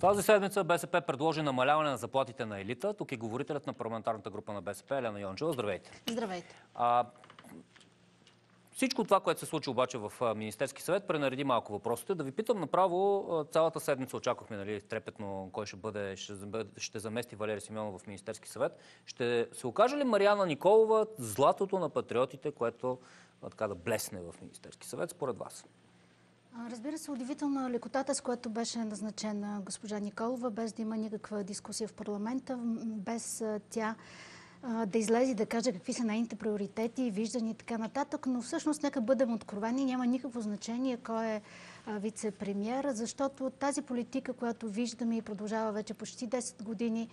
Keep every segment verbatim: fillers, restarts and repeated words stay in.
Тази седмица БСП предложи намаляване на заплатите на елита. Тук е говорителят на парламентарната група на БСП Елена Йончева. Здравейте. Здравейте. А, всичко това, което се случи обаче в Министерски съвет, пренареди малко въпросите. Да ви питам направо, цялата седмица очаквахме, нали, трепетно кой ще бъде, ще, ще замести Валери Симеонов в Министерски съвет. Ще се окаже ли Марияна Николова златото на патриотите, което така да блесне в Министерски съвет, според вас? Разбира се, удивителна лекотата, с която беше назначена госпожа Николова, без да има никаква дискусия в парламента, без тя да излезе и да каже какви са нейните приоритети, виждани и така нататък. Но всъщност, нека бъдем откровени, няма никакво значение кой е вице-премиер, защото тази политика, която виждаме и продължава вече почти десет години,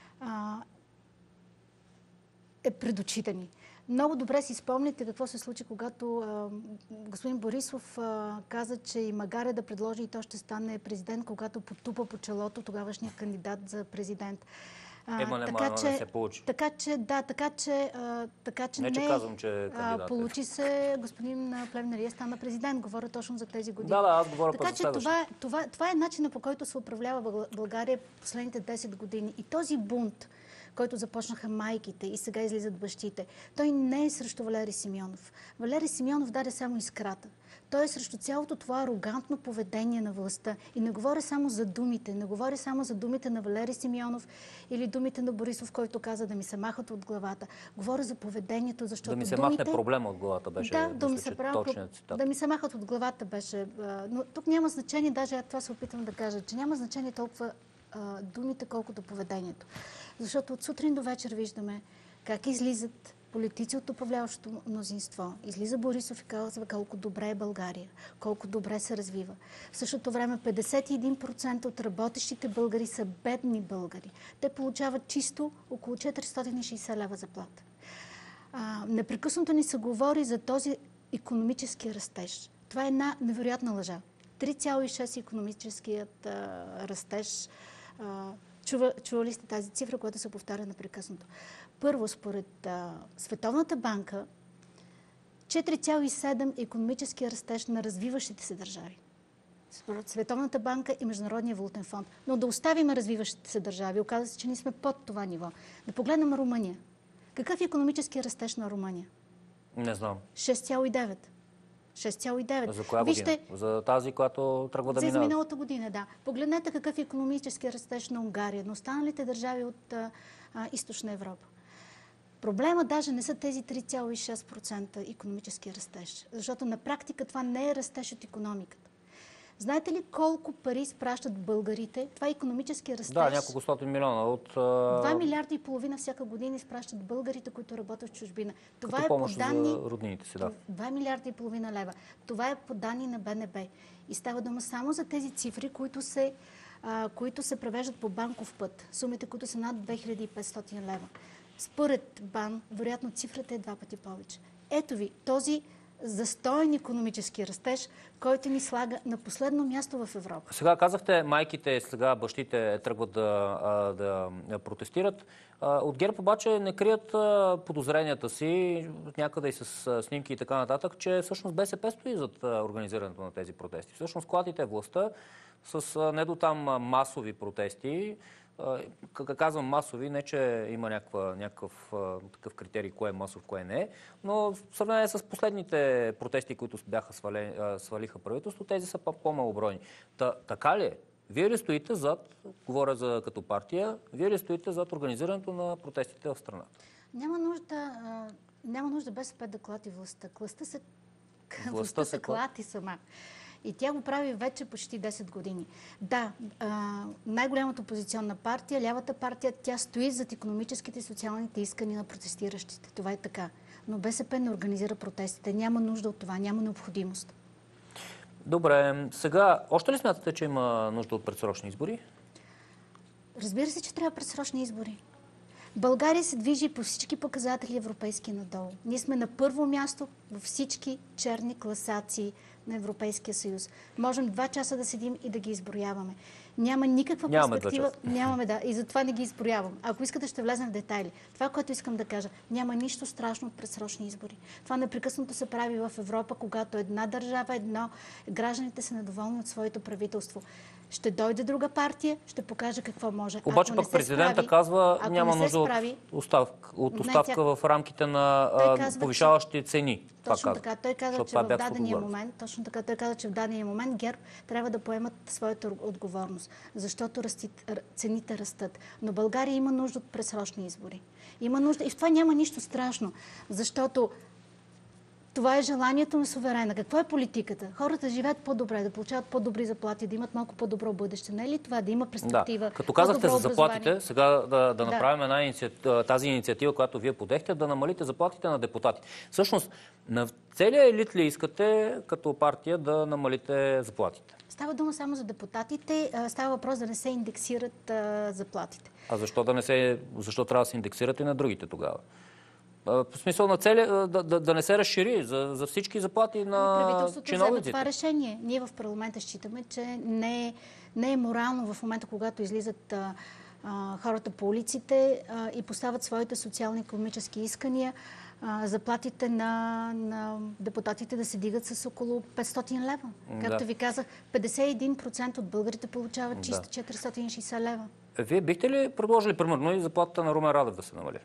е пред очите ни. Много добре си спомните какво се случи, когато а, господин Борисов а, каза, че и магаре да предложи и то ще стане президент, когато потупа по челото тогавашния кандидат за президент. А, Ема, така, нема, че, не се получи. Така че, да, така че, а, така че не, не, че казвам, че е кандидат. А, получи се, господин Плевнелиев стана президент. Говоря точно за тези години. Да, да, аз говоря така, че това, това, това е начинът, по който се управлява България последните десет години. И този бунт, който започнаха майките и сега излизат бащите, той не е срещу Валери Симеонов. Валери Симеонов даде само искрата. Той е срещу цялото това арогантно поведение на властта. И не говоря само за думите, не говоря само за думите на Валери Симеонов или думите на Борисов, който каза да ми се махат от главата. Говоря за поведението, защото да ми се думите... махне проблема от главата беше. Да, да, ми се прав... да ми се махат от главата беше. Но тук няма значение, даже аз това се опитвам да кажа, че няма значение толкова а, думите, колкото поведението. Защото от сутрин до вечер виждаме как излизат политици от управляващото мнозинство. Излиза Борисов и казва колко добре е България, колко добре се развива. В същото време петдесет и един процента от работещите българи са бедни българи. Те получават чисто около четиристотин и шейсет лева заплата. А, непрекъснато ни се говори за този икономически растеж. Това е една невероятна лъжа. три цяло и шест икономическият а, растеж. А, Чува, чували сте тази цифра, която се повтаря непрекъснато. Първо, според а, Световната банка, четири цяло и седем е икономическия растеж на развиващите се държави. Според Световната банка и Международния валутен фонд. Но да оставим развиващите се държави, оказва се, че ние сме под това ниво. Да погледнем Румъния. Какъв е икономически растеж на Румъния? Не знам. шест цяло и девет. шест цяло и девет. За коя Вижте, година? За тази, която тръгва да минава? За миналата година, да. Погледнете какъв е икономически растеж на Унгария, но останалите държави от а, а, Източна Европа. Проблема даже не са тези три цяло и шест процента икономически растеж, защото на практика това не е растеж от икономиката. Знаете ли колко пари изпращат българите? Това е икономически растеж. Да, няколко стотин милиона. От, Два милиарда и половина всяка година изпращат българите, които работят в чужбина. Това като е помощ по данни... за роднините си, да. Два милиарда и половина лева. Това е по данни на Б Н Б. И става дума само за тези цифри, които се, а, които се превеждат по банков път. Сумите, които са над две хиляди и петстотин лева. Според БАН, вероятно цифрата е два пъти повече. Ето ви, този застоен икономически растеж, който ни слага на последно място в Европа. Сега казахте, майките, сега бащите тръгват да, да протестират. От ГЕРБ обаче не крият подозренията си, някъде и с снимки и така нататък, че всъщност БСП стои зад организирането на тези протести. Всъщност клатите властта с не до там масови протести. Как казвам масови, не че има някаква, някакъв такъв критерий, кое е масов, кое не е, но в сравнение с последните протести, които бяха свали, свалиха правителство, тези са по-малобройни. Та, така ли е? Вие ли стоите зад, говоря за като партия, вие ли стоите зад организирането на протестите в страната? Няма нужда, няма нужда БСП да клати властта. Властта се, властта се клати сама. И тя го прави вече почти десет години. Да, най-голямата опозиционна партия, лявата партия, тя стои зад икономическите и социалните искания на протестиращите. Това е така. Но БСП не организира протестите. Няма нужда от това, няма необходимост. Добре, сега още ли смятате, че има нужда от предсрочни избори? Разбира се, че трябва предсрочни избори. България се движи по всички показатели европейски надолу. Ние сме на първо място във всички черни класации на Европейския съюз. Можем два часа да седим и да ги изброяваме. Няма никаква Нямаме перспектива. Нямаме, да. И затова не ги изброявам. Ако искате, ще влезем в детайли. Това, което искам да кажа, няма нищо страшно от предсрочни избори. Това непрекъснато се прави в Европа, когато една държава, едно, гражданите са недоволни от своето правителство. Ще дойде друга партия, ще покаже какво може. Обаче пък президента справи, казва, няма нужда справи, от оставка, от оставка тя... в рамките на казва, повишаващи че... цени. Точно така. Той каза, че в дадения момент, точно така, той каза, че в дадения момент ГЕРБ трябва да поемат своята отговорност, защото расти, цените растат. Но България има нужда от предсрочни избори. Има нужда и в това няма нищо страшно, защото това е желанието на суверена. Какво е политиката? Хората живеят по-добре, да получават по-добри заплати, да имат малко по-добро бъдеще. Не е ли това? Да има перспектива. Да. Като казахте за заплатите, сега да, да направим една инициатива, тази инициатива, която вие подехте, да намалите заплатите на депутати. Всъщност, на целия елит ли искате като партия да намалите заплатите? Става дума само за депутатите. Става въпрос да не се индексират а, заплатите. А защо да не се, защо трябва да се индексират и на другите тогава? В смисъл на цели да, да, да не се разшири за, за всички заплати на правителството взема това решение. Ние в парламента считаме, че не е, не е морално в момента, когато излизат а, а, хората по улиците а, и поставят своите социално-икономически искания, а, заплатите на, на депутатите да се дигат с около петстотин лева. Както да. ви казах, петдесет и един процента от българите получават чисто да. четиристотин и шейсет лева. Вие бихте ли предложили, примерно, и заплатата на Румен Радев да се намали?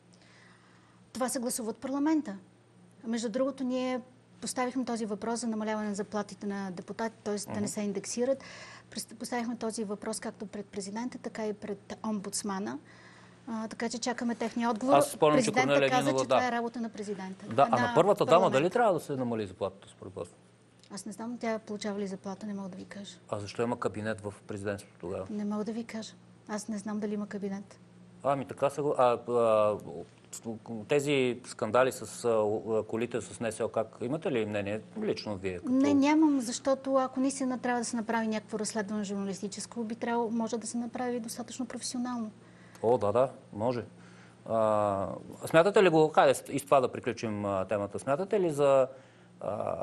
Това се гласува от парламента. Между другото, ние поставихме този въпрос за намаляване на заплатите на депутати, т.е. Uh-huh. да не се индексират. Поставихме този въпрос както пред президента, така и пред омбудсмана. А, така че чакаме техния отговор. Аз спомням, президента че каза, Нинова, че да. това е работа на президента. Да, а на, на първата дама дали трябва да се намали заплатата според вас? Аз не знам, тя получава ли заплата, не мога да ви кажа. А защо има кабинет в президентството тогава? Не мога да ви кажа. Аз не знам дали има кабинет. Ами така са го... А, а, тези скандали с а, колите с НСО, как имате ли мнение лично вие? Като... Не, нямам, защото ако наистина трябва да се направи някакво разследване журналистическо, би трябвало, може да се направи достатъчно професионално. О, да, да, може. А, смятате ли го... Хайде и с това да приключим а, темата. Смятате ли за... А,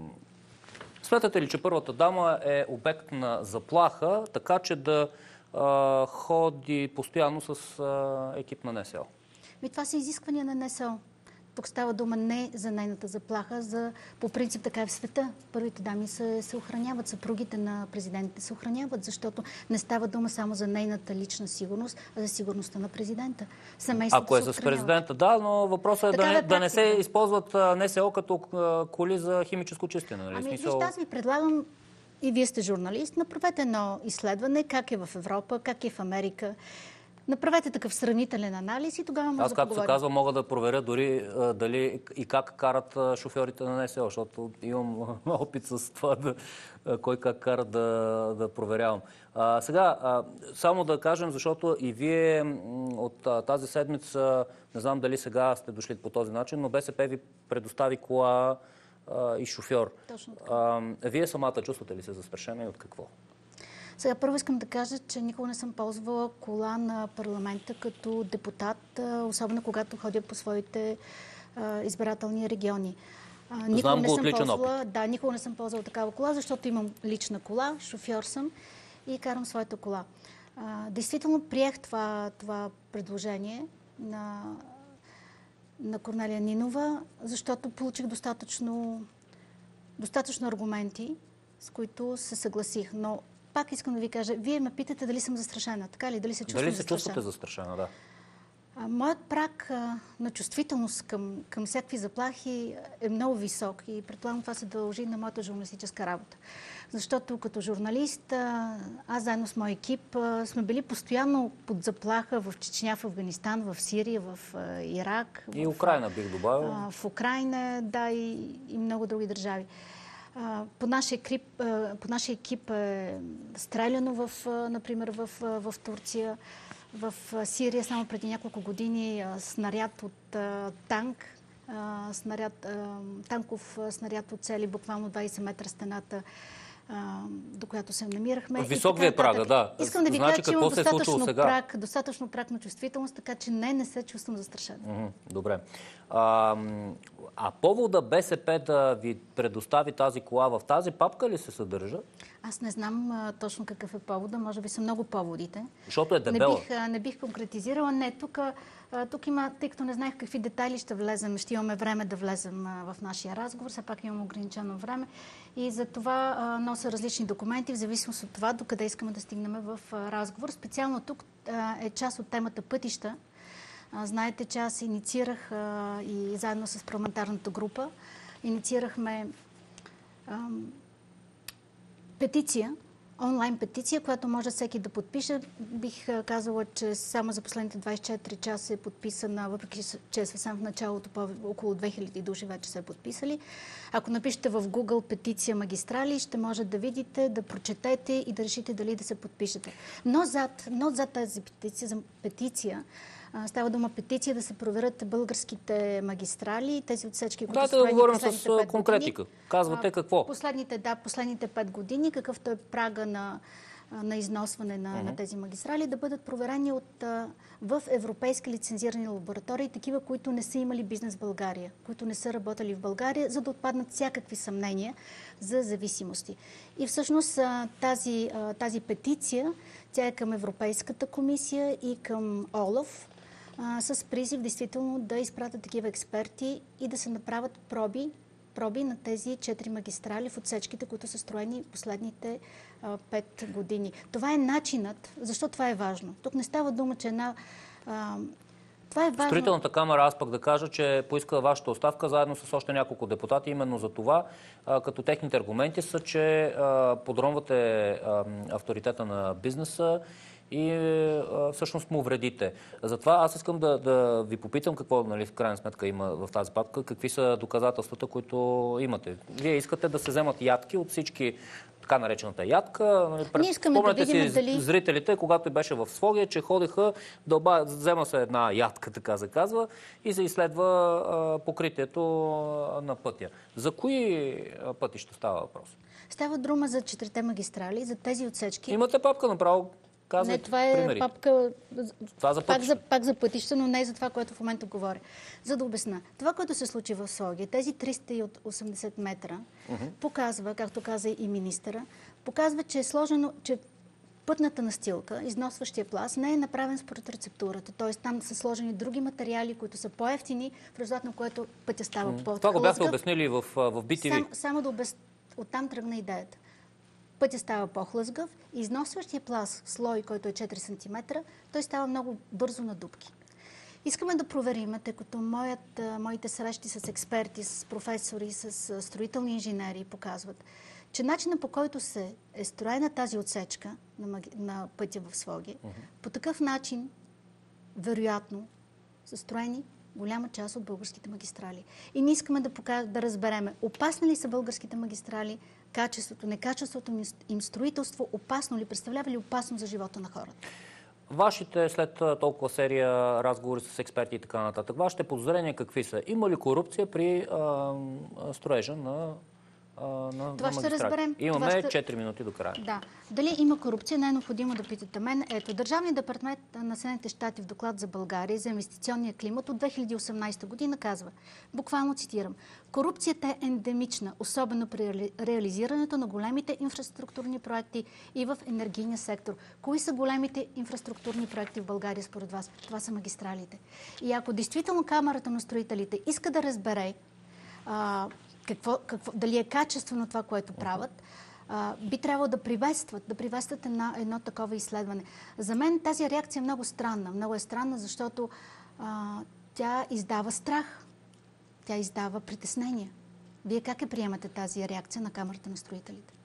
смятате ли, че първата дама е обект на заплаха, така че да а, ходи постоянно с а, екип на НСО? И това са изисквания на НСО. Тук става дума не за нейната заплаха, за по принцип така е в света. Първите дами се, се охраняват, съпругите на президентите се охраняват, защото не става дума само за нейната лична сигурност, а за сигурността на президента. Семейството Ако е с президента, да, но въпросът е да не, да не се използват НСО като коли за химическо чистене. Нали? Ами, Смисъл... вижте, аз ви предлагам, и вие сте журналист, направете едно изследване, как е в Европа, как е в Америка. Направете такъв сравнителен анализ и тогава може да поговорим. Аз, както се казва, мога да проверя дори а, дали и как карат а, шофьорите на НСО, защото имам опит с това, да, а, кой как кара да, да проверявам. А, сега, а, само да кажем, защото и вие от а, тази седмица, не знам дали сега сте дошли по този начин, но БСП ви предостави кола а, и шофьор. Точно така. А, вие самата чувствате ли се застрашена и от какво? Сега първо искам да кажа, че никога не съм ползвала кола на парламента като депутат, особено когато ходя по своите а, избирателни региони. А, никога Знам не го съм от личен ползвала, опит. Да, никога не съм ползвала такава кола, защото имам лична кола, шофьор съм и карам своята кола. А, действително приех това, това предложение на, на Корнелия Нинова, защото получих достатъчно, достатъчно аргументи, с които се съгласих. Но пак искам да ви кажа, вие ме питате дали съм застрашена, така ли? Дали се чувствам застрашена? Дали се застрашена? чувствате застрашена, да. А, моят праг а, на чувствителност към, към всякакви заплахи е много висок и предполагам това се дължи на моята журналистическа работа. Защото като журналист, а, аз заедно с мой екип а, сме били постоянно под заплаха в Чечня, в Афганистан, в Сирия, в а, Ирак. И в, Украйна бих добавил. А, в Украйна, да, и, и много други държави. По нашия, екип, по нашия екип е стреляно, в, например, в, в Турция, в Сирия само преди няколко години снаряд от танк, снаряд, танков снаряд от цели буквално двайсет метра стената, до която се намирахме. Висок ви е прага, да. Искам да ви значи, кажа, че имам се достатъчно сега? прак, достатъчно прак на чувствителност, така че не, не се чувствам застрашена. Mm-hmm, добре. А, а повода БСП да ви предостави тази кола, в тази папка ли се съдържа? Аз не знам а, точно какъв е повода. Може би са много поводите. Защото е дебела. Не бих, а, не бих конкретизирала. Не, тук Тук има, тъй като не знаех какви детайли ще влезем, ще имаме време да влезем в нашия разговор, все пак имам ограничено време и за това нося различни документи, в зависимост от това докъде искаме да стигнем в разговор. Специално тук е част от темата пътища. Знаете, че аз инициирах и заедно с парламентарната група инициирахме петиция, онлайн петиция, която може всеки да подпише. Бих казала, че само за последните двадесет и четири часа е подписана, въпреки че е съвсем в началото, около две хиляди души вече са е подписали. Ако напишете в Google петиция магистрали, ще може да видите, да прочетете и да решите дали да се подпишете. Но зад, но зад тази петиция, за петиция става дума петиция да се проверят българските магистрали, тези отсечки, които да, са строени да говорим последните с пет конкретика. години. Казвате какво? Последните, да, последните пет години, какъвто е прага на, на износване на, uh-huh. на тези магистрали, да бъдат проверени от, в европейски лицензирани лаборатории, такива, които не са имали бизнес в България, които не са работили в България, за да отпаднат всякакви съмнения за зависимости. И всъщност тази, тази петиция, тя е към Европейската комисия и към ОЛАФ, с призив действително да изпратят такива експерти и да се направят проби, проби на тези четири магистрали в отсечките, които са строени последните а, пет години. Това е начинът. Защо това е важно? Тук не става дума, че една... А, това е важно. Строителната камера, аз пък да кажа, че поиска вашата оставка заедно с още няколко депутати. Именно за това, а, като техните аргументи са, че а, подронвате а, авторитета на бизнеса и а, всъщност му вредите. Затова аз искам да, да ви попитам какво, нали, в крайна сметка има в тази папка, какви са доказателствата, които имате. Вие искате да се вземат ядки от всички, така наречената ядка. Нали, Ние искаме да видим си дали... зрителите, когато беше в Своге, че ходеха, дълба, взема се една ядка, така се казва, и се изследва а, покритието на пътя. За кои пътища става въпрос? Става дума за четирите магистрали, за тези отсечки. Имате папка направо. Не, това е примери. Папка това за пак, за, пак за пътища, но не за това, което в момента говоря. За да обясна. Това, което се случи в Своге, тези триста и осемдесет метра, uh-huh. показва, както каза и министъра, показва, че е сложено, че пътната настилка, износващия пласт, не е направен според рецептурата. Т.е. там са сложени други материали, които са по-евтини, в резултат на което пътя става uh-huh. по-хлъзгав. Това го бяхте обяснили в, в би ти ви. Сам, само да обясня. Оттам тръгна идеята. Пътя става по-хлъзгав, износващия пласт, слой, който е четири сантиметра, той става много бързо на дупки. Искаме да проверим, тъй като моят, моите срещи с експерти, с професори, с строителни инженери показват, че начинът, по който се е строена тази отсечка на, на пътя в Своге, uh-huh. по такъв начин, вероятно, са строени голяма част от българските магистрали. И ние искаме да, покаж... да разбереме, опасни ли са българските магистрали, качеството, некачеството им строителство, опасно ли, представлява ли опасно за живота на хората? Вашите, след толкова серия разговори с експерти и така нататък, вашите подозрения какви са? Има ли корупция при а, строежа на На, това на ще разберем. Имаме ще... четири минути до края. Да. Дали има корупция, не е необходимо да питате мен. Ето, Държавният департамент на Съединените щати в доклад за България за инвестиционния климат от две хиляди и осемнадесета година казва, буквално цитирам, корупцията е ендемична, особено при реализирането на големите инфраструктурни проекти и в енергийния сектор. Кои са големите инфраструктурни проекти в България според вас? Това са магистралите. И ако действително Камарата на строителите иска да разбере а, Какво, какво, дали е качествено това, което правят, а, би трябвало да приветстват, да приветстват една, едно такова изследване. За мен тази реакция е много странна. Много е странна, защото а, тя издава страх. Тя издава притеснение. Вие как е приемате тази реакция на Камарата на строителите?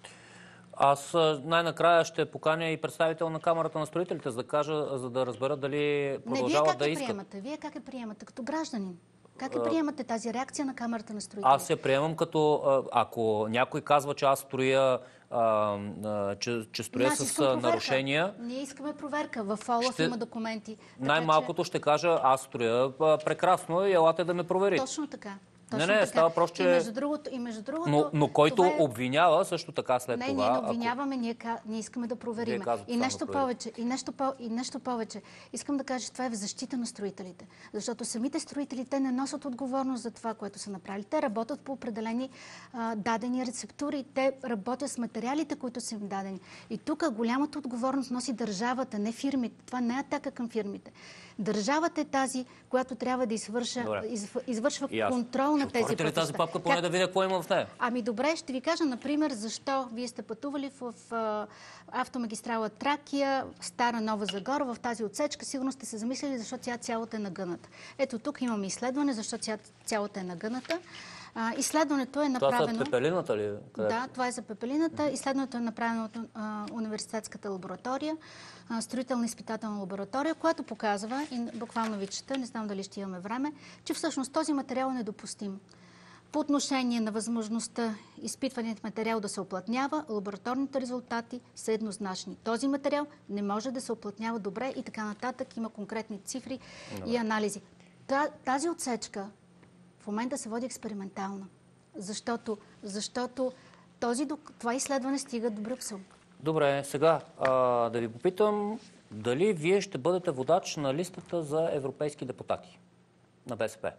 Аз най-накрая ще поканя и представител на Камарата на строителите, за да кажа, за да разбера дали продължават да искат. Не, вие как е приемате? Вие как е приемате като гражданин? Как е приемате тази реакция на Камарата на строителите? Аз се приемам като, ако някой казва, че аз строя, а, а, че, че строя аз с нарушения... Ние искаме проверка. В ОЛАФ ще... има документи. Най-малкото че... ще кажа, аз строя а, прекрасно и елате да ме провери. Точно така. Точно не, не, така. става просто, че... И между другото, и между другото но, но който е... обвинява също така след не, това... Не, ние не обвиняваме, ако... ние, ние искаме да проверим. И нещо да повече, и нещо, по... и нещо повече. Искам да кажа, че това е в защита на строителите. Защото самите строители, те не носят отговорност за това, което са направили. Те работят по определени а, дадени рецептури. Те работят с материалите, които са им дадени. И тук голямата отговорност носи държавата, не фирмите. Това не е атака към фирмите. Държавата е тази, която трябва да извърша, изв, извършва контрол на тези пътища. Тази папка, поне как... да видя какво има в нея. Ами добре, ще ви кажа, например, защо вие сте пътували в, в а, автомагистрала Тракия, Стара Нова Загора, в тази отсечка. Сигурно сте се замислили, защо тя цялата е нагъната. Ето тук имаме изследване, защо тя цялата е нагъната. А, изследването е направено... Това са пепелината ли? Къде? Да, това е за пепелината. Изследването е направено от а, университетската лаборатория, а, строителна изпитателна лаборатория, която показва, и буквално ви чета, не знам дали ще имаме време, че всъщност този материал е недопустим. По отношение на възможността изпитваният материал да се оплътнява, лабораторните резултати са еднозначни. Този материал не може да се оплътнява добре и така нататък. Има конкретни цифри добре. И анализи. Тази отсечка в момента се води експериментално, защото, защото този, това изследване стига до Брюксел. Добре, сега а, да ви попитам дали вие ще бъдете водач на листата за европейски депутати на БСП?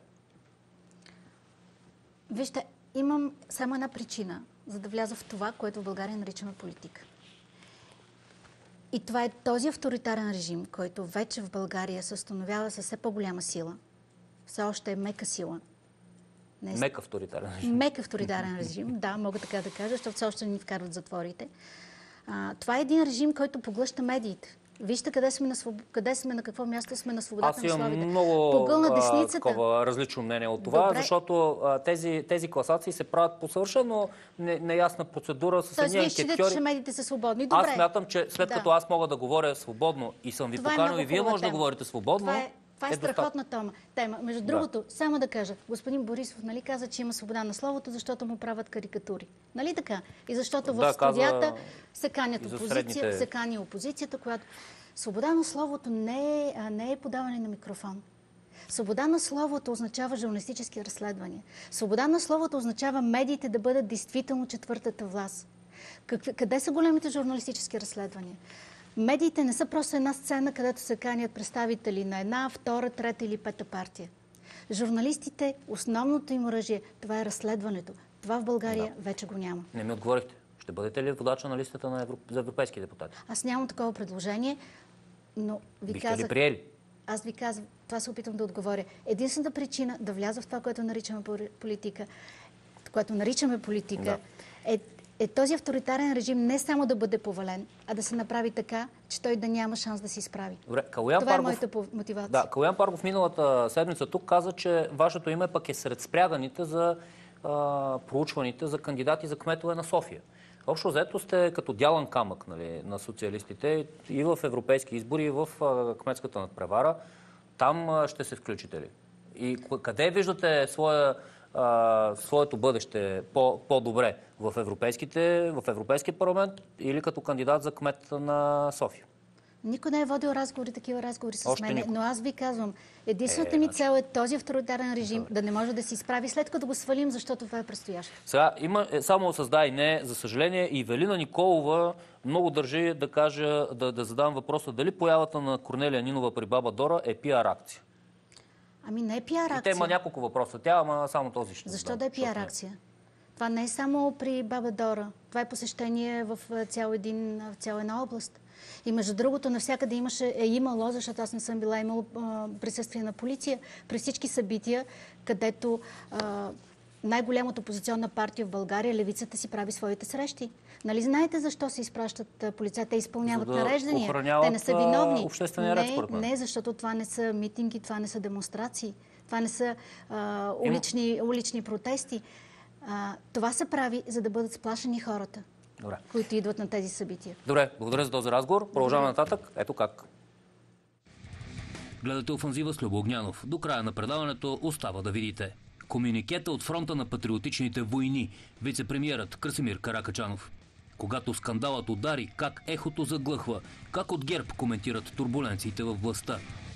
Вижте, имам само една причина, за да вляза в това, което в България наричаме политика. И това е този авторитарен режим, който вече в България се установява със все по-голяма сила. Все още е мека сила. Не... Мек авторитарен режим. Мек авторитарен режим, да, мога така да кажа, защото все още ни вкарват затворите. А, това е един режим, който поглъща медиите. Вижте къде сме, на своб... къде сме, на какво място сме на свободата на словите. Аз имам много а, такова различно мнение от това, добре. Защото а, тези, тези класации се правят по съвършено не, неясна процедура с едни анкетьори. Тоест, вие считате, че медиите са свободни. Добре. Аз смятам, че след да. като аз мога да говоря свободно и съм ви това поканил е и вие може да говорите свободно. Това е, това е, е страхотна тома. тема. Между да. другото, само да кажа, господин Борисов, нали каза, че има свобода на словото, защото му правят карикатури. Нали така? И защото в да, студията каза... се канят опозиция, средните... се кани опозицията, която... Свобода на словото не е, не е подаване на микрофон. Свобода на словото означава журналистически разследвания. Свобода на словото означава медиите да бъдат действително четвъртата власт. Как, къде са големите журналистически разследвания? Медиите не са просто една сцена, където се канят представители на една, втора, трета или пета партия. Журналистите, основното им оръжие, това е разследването. Това в България да. вече го няма. Не ми отговорихте. Ще бъдете ли водача на листата на Европ... за европейски депутати? Аз нямам такова предложение, но ви Бихте казах... ли приели? Аз ви казвам, това се опитвам да отговоря. Единствената причина да вляза в това, което наричаме политика, което наричаме политика, да. е, е този авторитарен режим не само да бъде повален, а да се направи така, че той да няма шанс да се изправи. Добре, Калоян това Паргов... е моята мотивация. Да, Калоян Паргов миналата седмица тук каза, че вашето име пък е сред спряганите за а, проучваните за кандидати за кметове на София. Общо взето сте като дялан камък, нали, на социалистите и в европейски избори, и в а, кметската надпревара. Там а, ще се включите ли? И къде виждате своя, а, своето бъдеще по, по-добре? В, европейските, в Европейския парламент или като кандидат за кмет на София? Никой не е водил разговори, такива разговори с Още мен, никой. но аз ви казвам, единствената е, ми цел е този авторитарен режим да не може да се изправи, след като го свалим, защото това е предстоящо. Сега има само създай не, за съжаление, и Велина Николова много държи да кажа, да, да задам въпроса дали появата на Корнелия Нинова при Баба Дора е пиар акция. Ами не е пиар акция. И те има няколко въпроса. Тя, ама само този ще. Защо да е пиар акция? Това не е само при Баба Дора. Това е посещение в цял един, в цяла една област. И между другото, навсякъде имаше, е имало, защото аз не съм била имала присъствие на полиция при всички събития, където а, най-голямата опозиционна партия в България, левицата, си прави своите срещи. Нали знаете защо се изпращат полиция? Те изпълняват За да нареждания. Те не са виновни. Обществения ред, според мен. Не, защото това не са митинги, това не са демонстрации, това не са а, улични, улични протести. А, това се прави, за да бъдат сплашени хората. Добре. Които идват на тези събития. Добре, благодаря за този разговор. Продължаваме нататък. Ето как. Гледате Офанзива с Любо Огнянов. До края на предаването остава да видите комюникета от фронта на патриотичните войни. Вице-премиерът Красимир Каракачанов. Когато скандалът удари, как ехото заглъхва, как от ГЕРБ коментират турбуленциите във властта.